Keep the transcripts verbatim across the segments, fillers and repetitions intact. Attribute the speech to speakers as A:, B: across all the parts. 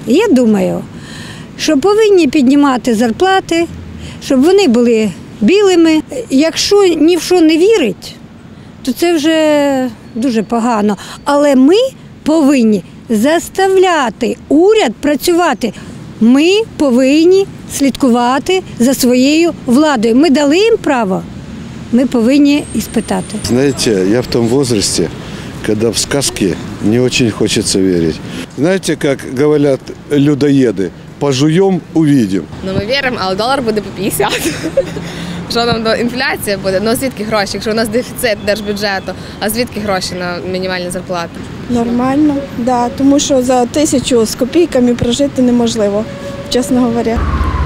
A: Я думаю, що повинні піднімати зарплати, щоб вони були білими. Якщо ні в що не вірить, то це вже дуже погано. Але ми повинні заставляти уряд працювати. Ми повинні слідкувати за своєю владою. Ми дали їм право, ми повинні іспитати.
B: Знаете, я в том возрасте, когда в сказки не очень хочется верить. Знаете, как говорят людоеды, пожуем, увидим.
C: Ну ми віримо, але долар буде по п'ятдесят. Що нам до інфляції буде? Ну звідки гроші? Якщо у нас дефіцит держбюджету, а звідки гроші на мінімальні зарплати?
D: Нормально, да, тому що за тисячу з копійками прожити неможливо, чесно говоря.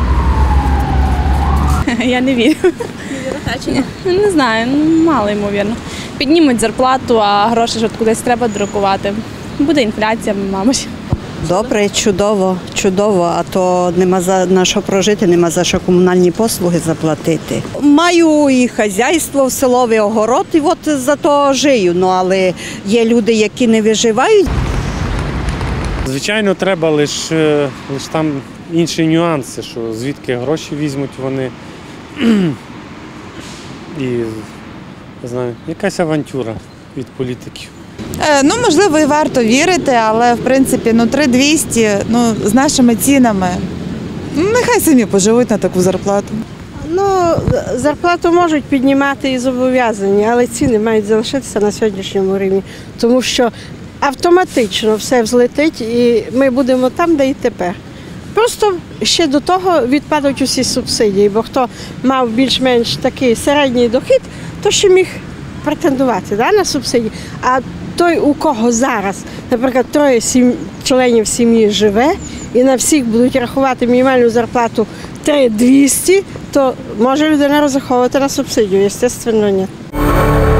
E: Я не вірю. Не, не знаю, мало ймовірно. Піднімуть зарплату, а гроші ж кудись треба друкувати. Буде інфляція, мабуть.
F: Добре, чудово, чудово, а то нема за на що прожити, нема за що комунальні послуги заплатити. Маю і хазяйство в селовий огород, і от за то жию, ну, але є люди, які не виживають.
G: Звичайно, треба, лише лиш там інші нюанси, що звідки гроші візьмуть вони. І, не знаю, якась авантюра від політиків.
H: Ну, можливо, і варто вірити, але, в принципі, ну, три тисячі двісті, ну, з нашими цінами, ну, нехай самі поживуть на таку зарплату.
I: Ну, зарплату можуть піднімати і зобов'язані, але ціни мають залишитися на сьогоднішньому рівні, тому що автоматично все взлетить і ми будемо там, де і тепер. Просто ще до того відпадуть усі субсидії, бо хто мав більш-менш такий середній дохід, то ще міг претендувати, да, на субсидії. А той, у кого зараз, наприклад, троє сім... членів сім'ї живе і на всіх будуть рахувати мінімальну зарплату три тисячі двісті, то може людина розраховувати на субсидію, звісно, ні.